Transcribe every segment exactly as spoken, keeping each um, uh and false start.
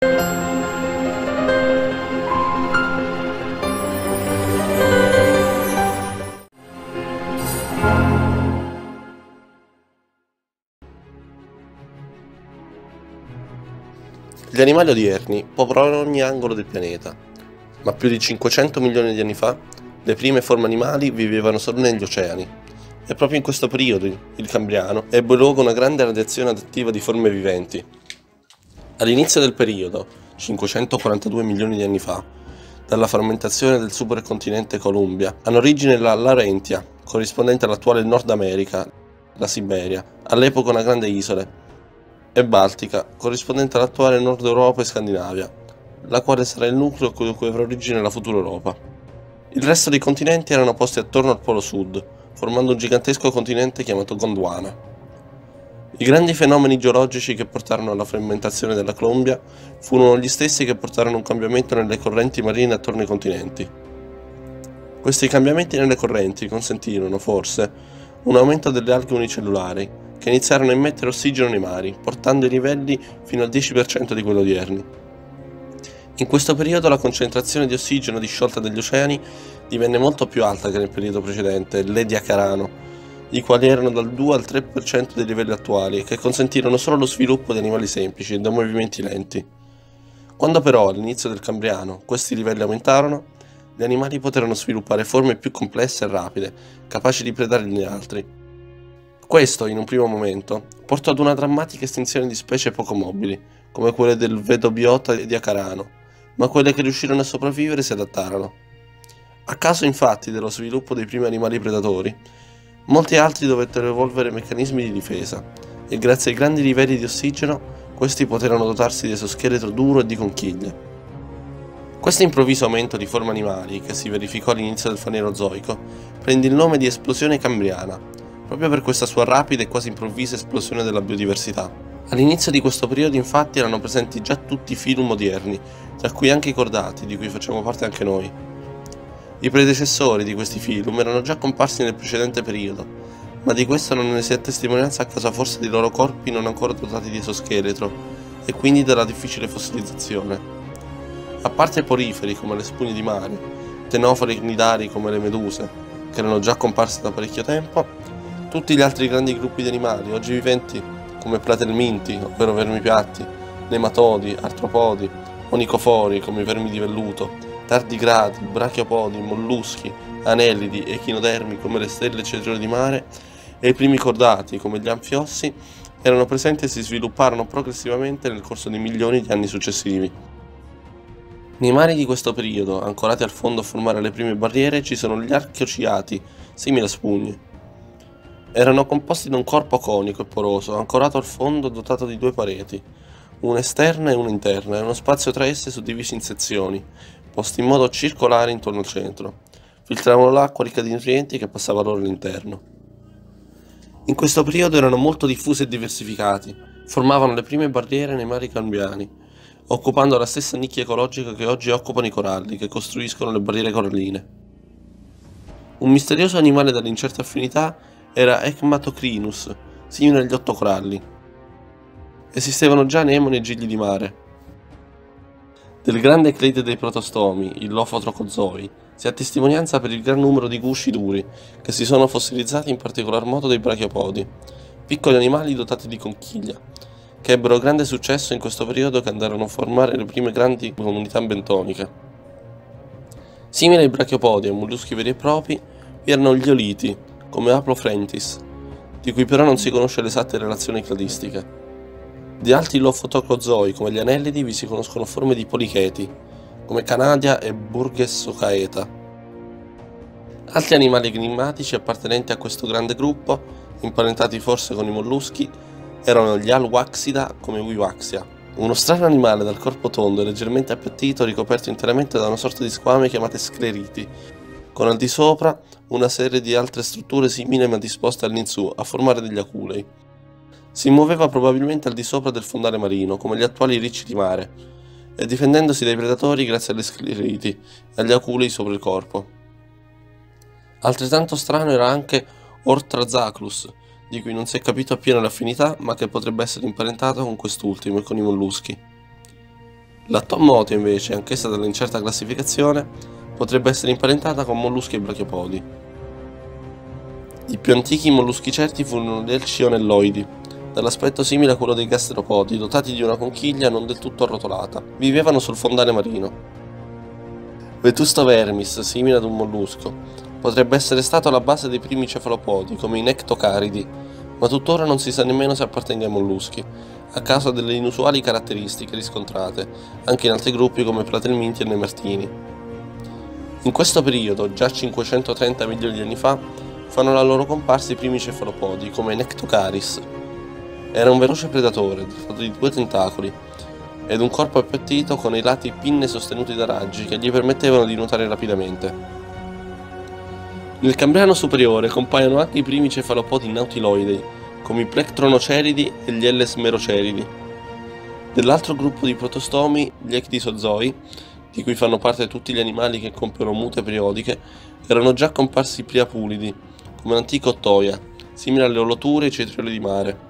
Gli animali odierni popolano ogni angolo del pianeta, ma più di cinquecento milioni di anni fa le prime forme animali vivevano solo negli oceani. E proprio in questo periodo, il Cambriano, ebbe luogo una grande radiazione adattiva di forme viventi. All'inizio del periodo, cinquecentoquarantadue milioni di anni fa, dalla frammentazione del supercontinente Columbia, hanno origine la Laurentia, corrispondente all'attuale Nord America, la Siberia, all'epoca una grande isola, e Baltica, corrispondente all'attuale Nord Europa e Scandinavia, la quale sarà il nucleo da cui avrà origine la futura Europa. Il resto dei continenti erano posti attorno al polo sud, formando un gigantesco continente chiamato Gondwana. I grandi fenomeni geologici che portarono alla frammentazione della Columbia furono gli stessi che portarono un cambiamento nelle correnti marine attorno ai continenti. Questi cambiamenti nelle correnti consentirono, forse, un aumento delle alghe unicellulari, che iniziarono a emettere ossigeno nei mari, portando i livelli fino al dieci per cento di quelli odierni. In questo periodo la concentrazione di ossigeno disciolta degli oceani divenne molto più alta che nel periodo precedente, l'Edia Carano, i quali erano dal due al tre per cento dei livelli attuali e che consentirono solo lo sviluppo di animali semplici e da movimenti lenti. Quando però, all'inizio del Cambriano, questi livelli aumentarono, gli animali poterono sviluppare forme più complesse e rapide, capaci di predare gli altri. Questo, in un primo momento, portò ad una drammatica estinzione di specie poco mobili, come quelle del vedobiota di Acarano, ma quelle che riuscirono a sopravvivere si adattarono. A causa infatti dello sviluppo dei primi animali predatori, molti altri dovettero evolvere meccanismi di difesa, e grazie ai grandi livelli di ossigeno, questi poterono dotarsi di esoscheletro duro e di conchiglie. Questo improvviso aumento di forme animali, che si verificò all'inizio del Fanerozoico, prende il nome di esplosione cambriana, proprio per questa sua rapida e quasi improvvisa esplosione della biodiversità. All'inizio di questo periodo infatti erano presenti già tutti i filum odierni, tra cui anche i cordati, di cui facciamo parte anche noi. I predecessori di questi filum erano già comparsi nel precedente periodo, ma di questo non ne si ha testimonianza a causa forse dei loro corpi non ancora dotati di esoscheletro, e quindi della difficile fossilizzazione. A parte i poriferi come le spugne di mare, tenofori cnidari come le meduse, che erano già comparse da parecchio tempo, tutti gli altri grandi gruppi di animali, oggi viventi, come platelminti, ovvero vermi piatti, nematodi, artropodi, onicofori, come i vermi di velluto, tardigradi, brachiopodi, molluschi, anellidi, echinodermi, come le stelle e cetrioli di mare, e i primi cordati, come gli anfiossi, erano presenti e si svilupparono progressivamente nel corso di milioni di anni successivi. Nei mari di questo periodo, ancorati al fondo a formare le prime barriere, ci sono gli archeociati, simili a spugne. Erano composti da un corpo conico e poroso, ancorato al fondo dotato di due pareti, una esterna e una interna, e uno spazio tra esse suddivisi in sezioni, posti in modo circolare intorno al centro. Filtravano l'acqua ricca di nutrienti che passava loro all'interno. In questo periodo erano molto diffusi e diversificati, formavano le prime barriere nei mari cambriani, occupando la stessa nicchia ecologica che oggi occupano i coralli, che costruiscono le barriere coralline. Un misterioso animale dall'incerta affinità era Ecmatocrinus, simile agli ottocoralli. Esistevano già anemoni e gigli di mare. Del grande clade dei protostomi, il Lophotrocozoi, si ha testimonianza per il gran numero di gusci duri, che si sono fossilizzati in particolar modo dei brachiopodi, piccoli animali dotati di conchiglia, che ebbero grande successo in questo periodo, che andarono a formare le prime grandi comunità bentoniche. Simili ai brachiopodi e ai molluschi veri e propri, vi erano gli oliti, come Aplophragtis, di cui però non si conosce l'esatte relazione cladistiche. Di altri Lophotrocozoi, come gli anellidi, vi si conoscono forme di policheti, come Canadia e Burgessocaeta. Altri animali enigmatici appartenenti a questo grande gruppo, imparentati forse con i molluschi, erano gli Alwaxida come Wiwaxia, uno strano animale dal corpo tondo e leggermente appiattito, ricoperto interamente da una sorta di squame chiamate scleriti, con al di sopra una serie di altre strutture simili ma disposte all'insù a formare degli aculei. Si muoveva probabilmente al di sopra del fondale marino, come gli attuali ricci di mare, e difendendosi dai predatori grazie alle scleriti e agli aculei sopra il corpo. Altrettanto strano era anche Orthrazaclus, di cui non si è capito appieno l'affinità, ma che potrebbe essere imparentato con quest'ultimo e con i molluschi. La tommotia invece, anch'essa dall'incerta classificazione, potrebbe essere imparentata con molluschi e brachiopodi. I più antichi molluschi certi furono gli elcionelloidi, dall'aspetto simile a quello dei gasteropodi, dotati di una conchiglia non del tutto arrotolata. Vivevano sul fondale marino. Vetusta vermis, simile ad un mollusco, potrebbe essere stato alla base dei primi cefalopodi, come i nectocaridi, ma tuttora non si sa nemmeno se appartenga ai molluschi, a causa delle inusuali caratteristiche riscontrate anche in altri gruppi come platelminti e nemertini. In questo periodo, già cinquecentotrenta milioni di anni fa, fanno la loro comparsa i primi cefalopodi, come Nectocaris. Era un veloce predatore, dotato di due tentacoli, ed un corpo appiattito con ai lati pinne sostenute da raggi che gli permettevano di nuotare rapidamente. Nel Cambriano superiore compaiono anche i primi cefalopodi nautiloidei, come i Plectronoceridi e gli Ellesmeroceridi. Dell'altro gruppo di protostomi, gli Ecdisozoi, di cui fanno parte tutti gli animali che compiono mute periodiche, erano già comparsi i Priapulidi, come l'antico Ottoia, simile alle oloture e ai cetrioli di mare.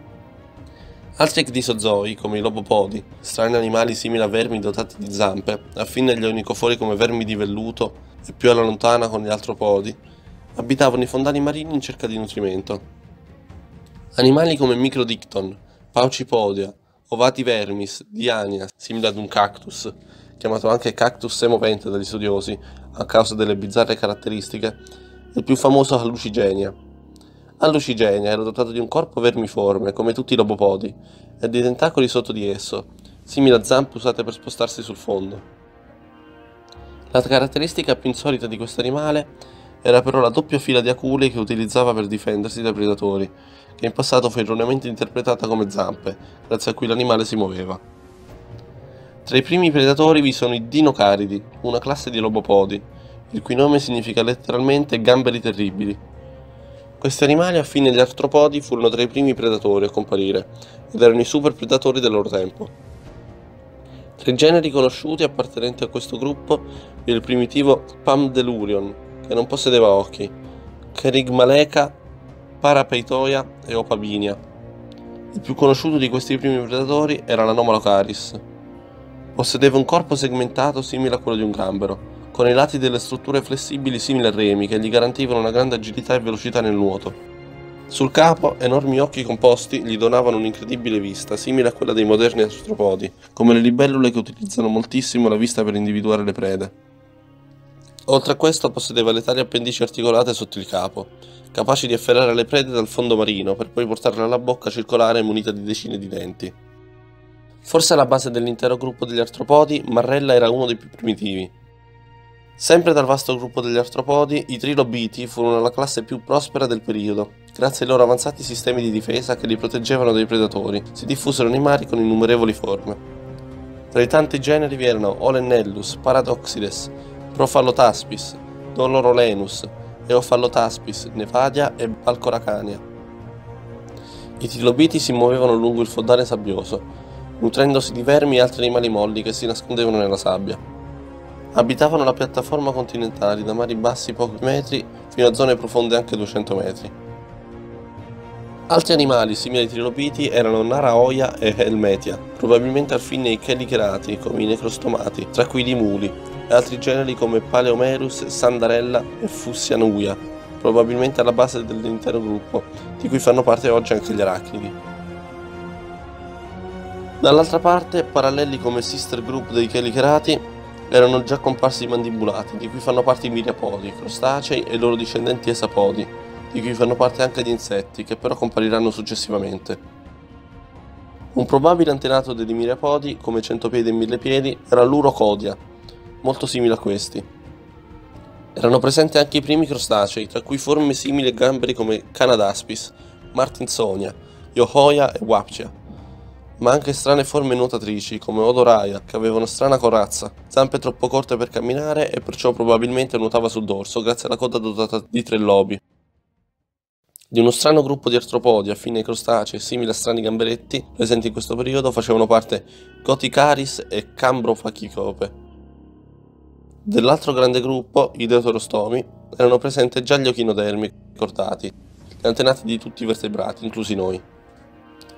Altri ecdisozoi, come i lobopodi, strani animali simili a vermi dotati di zampe, affini agli onicofori come vermi di velluto e più alla lontana con gli artropodi, abitavano i fondali marini in cerca di nutrimento. Animali come Microdicton, Paucipodia, Ovati vermis, Diania, simile ad un cactus, chiamato anche cactus semovente dagli studiosi a causa delle bizzarre caratteristiche, e il più famoso Hallucigenia. Hallucigenia era dotato di un corpo vermiforme, come tutti i lobopodi, e di tentacoli sotto di esso, simili a zampe usate per spostarsi sul fondo. La caratteristica più insolita di questo animale era però la doppia fila di aculi che utilizzava per difendersi dai predatori, che in passato fu erroneamente interpretata come zampe, grazie a cui l'animale si muoveva. Tra i primi predatori vi sono i dinocaridi, una classe di lobopodi, il cui nome significa letteralmente gamberi terribili. Questi animali, affini agli artropodi, furono tra i primi predatori a comparire, ed erano i super predatori del loro tempo. Tra i generi conosciuti appartenenti a questo gruppo vi è il primitivo Pamdelurion, che non possedeva occhi, Kerygmaleca, Parapeitoia e Opabinia. Il più conosciuto di questi primi predatori era l'Anomalocaris. Possedeva un corpo segmentato simile a quello di un gambero, con ai lati delle strutture flessibili simili a remi che gli garantivano una grande agilità e velocità nel nuoto. Sul capo, enormi occhi composti gli donavano un'incredibile vista, simile a quella dei moderni artropodi, come le libellule che utilizzano moltissimo la vista per individuare le prede. Oltre a questo possedeva le tali appendici articolate sotto il capo, capaci di afferrare le prede dal fondo marino per poi portarle alla bocca circolare munita di decine di denti. Forse alla base dell'intero gruppo degli artropodi, Marrella era uno dei più primitivi. Sempre dal vasto gruppo degli artropodi, i trilobiti furono la classe più prospera del periodo, grazie ai loro avanzati sistemi di difesa che li proteggevano dai predatori. Si diffusero nei mari con innumerevoli forme. Tra i tanti generi vi erano Olennellus, Paradoxides, Prophallotaspis, Dolorolenus, Eophallotaspis, Nevadia e Balcoracania. I trilobiti si muovevano lungo il fondale sabbioso, nutrendosi di vermi e altri animali molli che si nascondevano nella sabbia. Abitavano la piattaforma continentale da mari bassi pochi metri fino a zone profonde anche duecento metri. Altri animali simili ai trilobiti erano Naraoia e Helmetia, probabilmente affini ai chelicherati come i necrostomati, tra cui i limuli, e altri generi come Paleomerus, Sandarella e Fussianuia, probabilmente alla base dell'intero gruppo, di cui fanno parte oggi anche gli arachnidi. Dall'altra parte, paralleli come sister group dei chelicherati, erano già comparsi i mandibulati, di cui fanno parte i miriapodi, crostacei e i loro discendenti esapodi, di cui fanno parte anche gli insetti, che però compariranno successivamente. Un probabile antenato dei miriapodi, come centopiedi e millepiedi, era l'Urocodia, molto simile a questi. Erano presenti anche i primi crostacei, tra cui forme simili a gamberi come Canadaspis, Martinsonia, Yohoia e Wapcia, ma anche strane forme nuotatrici come Odoraia, che aveva una strana corazza, zampe troppo corte per camminare e perciò probabilmente nuotava sul dorso grazie alla coda dotata di tre lobi. Di uno strano gruppo di artropodi affini ai crostacei e simili a strani gamberetti presenti in questo periodo facevano parte Goticaris e Cambrophachicope. Dell'altro grande gruppo, i Deuterostomi, erano presenti già gli ochinodermi cordati, gli antenati di tutti i vertebrati, inclusi noi.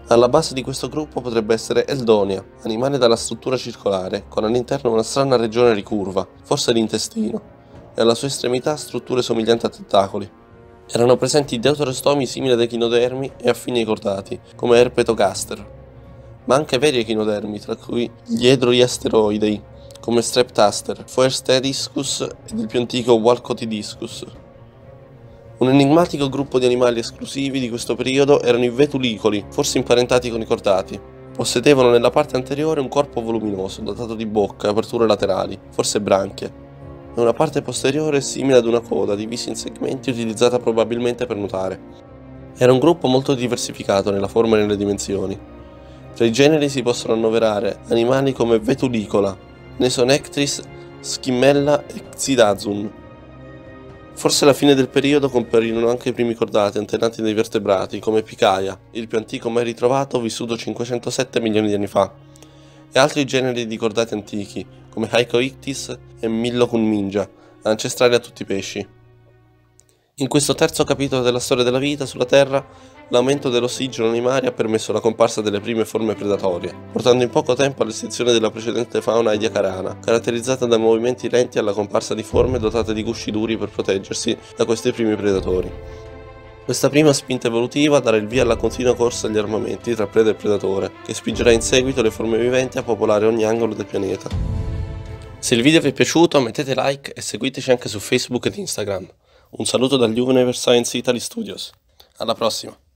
Alla base di questo gruppo potrebbe essere Eldonia, animale dalla struttura circolare, con all'interno una strana regione ricurva, forse l'intestino, e alla sua estremità strutture somiglianti a tentacoli. Erano presenti deuterostomi simili ad echinodermi e affini ai cordati, come Herpetogaster, ma anche veri echinodermi, tra cui gli edroiasteroidei, come Streptaster, Phoerstediscus ed il più antico Walcotidiscus. Un enigmatico gruppo di animali esclusivi di questo periodo erano i vetulicoli, forse imparentati con i cordati. Possedevano nella parte anteriore un corpo voluminoso, dotato di bocca e aperture laterali, forse branchie, e una parte posteriore simile ad una coda, divisa in segmenti utilizzata probabilmente per nuotare. Era un gruppo molto diversificato nella forma e nelle dimensioni. Tra i generi si possono annoverare animali come Vetulicola, Nesonectris, Schimmella e Xydazun. Forse alla fine del periodo comparirono anche i primi cordati antenati dei vertebrati, come Picaia, il più antico mai ritrovato, vissuto cinquecentosette milioni di anni fa, e altri generi di cordati antichi, come Hycoictis e Millocunmingia, ancestrali a tutti i pesci. In questo terzo capitolo della storia della vita sulla Terra, l'aumento dell'ossigeno nei mari ha permesso la comparsa delle prime forme predatorie, portando in poco tempo all'estinzione della precedente fauna ediacarana, caratterizzata da movimenti lenti alla comparsa di forme dotate di gusci duri per proteggersi da questi primi predatori. Questa prima spinta evolutiva darà il via alla continua corsa agli armamenti tra preda e predatore, che spingerà in seguito le forme viventi a popolare ogni angolo del pianeta. Se il video vi è piaciuto mettete like e seguiteci anche su Facebook ed Instagram. Un saluto dagli Universe Science Italy Studios. Alla prossima!